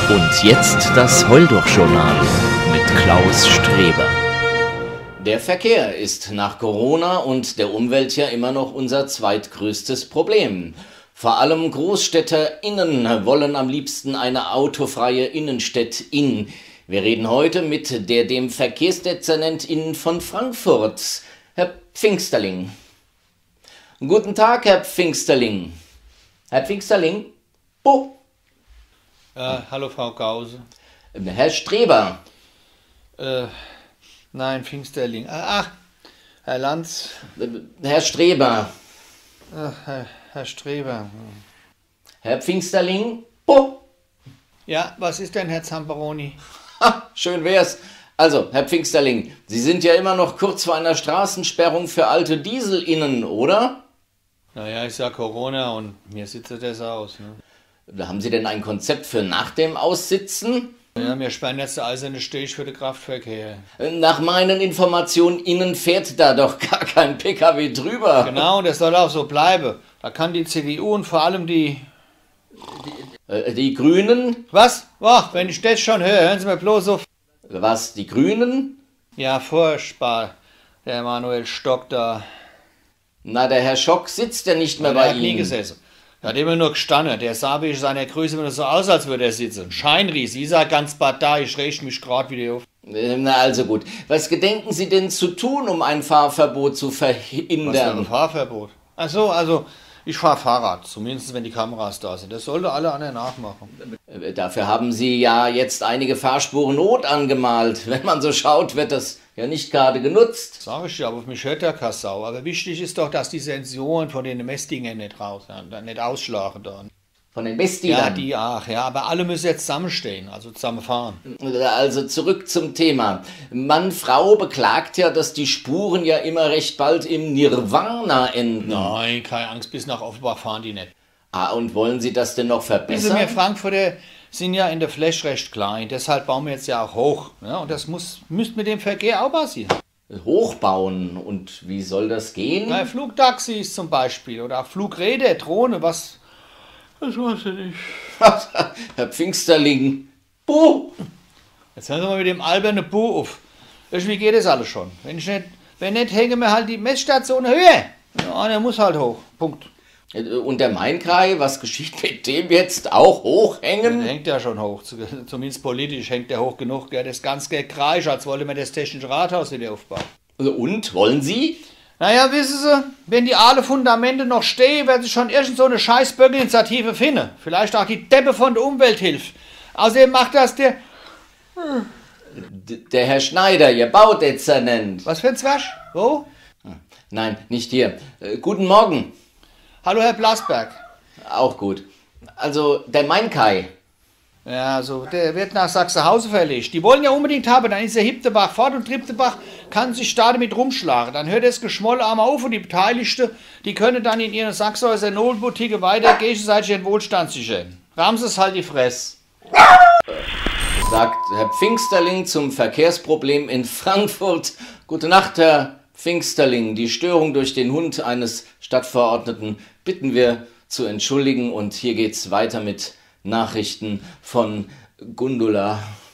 Und jetzt das Heul-Doch-Journal mit Klaus Streber. Der Verkehr ist nach Corona und der Umwelt ja immer noch unser zweitgrößtes Problem. Vor allem GroßstädterInnen wollen am liebsten eine autofreie Innenstädtin. Wir reden heute mit dem Verkehrsdezernentin von Frankfurt, Herr Pfingsterling. Guten Tag, Herr Pfingsterling. Herr Pfingsterling? Bo. Hallo Frau Gause. Herr Streber. Nein, Pfingsterling. Herr Lanz. Herr Streber. Herr Streber. Herr Pfingsterling? Bo. Ja, was ist denn, Herr Zamperoni? Schön wär's. Also, Herr Pfingsterling, Sie sind ja immer noch kurz vor einer Straßensperrung für alte DieselInnen, oder? Naja, ist ja Corona und mir sitzt das aus. Ne? Haben Sie denn ein Konzept für nach dem Aussitzen? Ja, wir sperren jetzt der eiserne Stich für den Kraftverkehr. Nach meinen Informationen, Ihnen fährt da doch gar kein PKW drüber. Genau, das soll auch so bleiben. Da kann die CDU und vor allem die Grünen? Was? Ach, wenn ich das schon höre, hören Sie mir bloß auf. Was, die Grünen? Ja, furchtbar. Der Manuel Stock da. Na, der Herr Schock sitzt ja nicht mehr Der bei hat nie Ihnen. gesessen. Er hat immer nur gestanden. Der sah wie seiner Größe immer so aus, als würde er sitzen. Scheinries, ich sah ganz partei, ich reg mich gerade wieder auf. Na also gut. Was gedenken Sie denn zu tun, um ein Fahrverbot zu Was für ein verhindern? Fahrverbot? Ach so, also ich fahre Fahrrad, zumindest wenn die Kameras da sind. Das sollte alle anderen nachmachen. Dafür haben Sie ja jetzt einige Fahrspuren rot angemalt. Wenn man so schaut, wird das ja nicht gerade genutzt. Sag ich dir, aber auf mich hört ja keine Sau. Aber wichtig ist doch, dass die Sensoren von den Messdingen nicht nicht ausschlagen dann. Von den Ja, Messdingern. aber alle müssen jetzt zusammenstehen, also zusammenfahren. Also zurück zum Thema. Mann, Frau beklagt ja, dass die Spuren ja immer recht bald im Nirvana enden. Nein, keine Angst, bis nach Offenbach fahren die nicht. Und wollen Sie das denn noch Wissen wir, verbessern? Frankfurter sind ja in der Fläche recht klein, deshalb bauen wir jetzt ja auch hoch. Ja, und das müsste mit dem Verkehr auch passieren. Hochbauen. Und wie soll das gehen? Na, Flugtaxis zum Beispiel oder auch Flugräder, Drohne, was? Das weiß ich nicht. Herr Pfingsterling. Buh. Jetzt hören Sie mal mit dem albernen Bu auf. Irgendwie geht das alles schon. Wenn nicht, hängen wir halt die Messstation höher. Ja, der muss halt hoch. Punkt. Und der Mainkai, was geschieht mit dem jetzt? Auch Der hochhängen? hängt ja schon hoch. Zumindest politisch hängt der hoch genug. Gell? Das ganz gekreisch, als wollte man das Technische Rathaus wieder aufbauen. Und, wollen Sie? Naja, wissen Sie, wenn die alle Fundamente noch stehen, wird sich schon irgend so eine scheiß Bürgerinitiative finden. Vielleicht auch die Deppe von der Umwelthilfe. Außerdem macht das der... Der Herr Schneider, Ihr Baudezernent. Was für ein Zwerg? Wo? Nein, nicht hier. Guten Morgen. Hallo, Herr Blasberg. Auch gut. Also, der Mainkai. Ja, also der wird nach Sachsenhausen verlegt. Die wollen ja unbedingt haben, dann ist der Hiptebach fort und Triptebach kann sich da damit rumschlagen. Dann hört das Geschmoll einmal auf und die Beteiligten, die können dann in ihre Sachsenhäuser Notboutique weiter gegenseitig den Wohlstand sichern. Ramses halt die Fress. Sagt Herr Pfingsterling zum Verkehrsproblem in Frankfurt. Gute Nacht, Herr Pfingsterling. Die Störung durch den Hund eines Stadtverordneten bitten wir zu entschuldigen. Und hier geht's weiter mit Nachrichten von Gundula.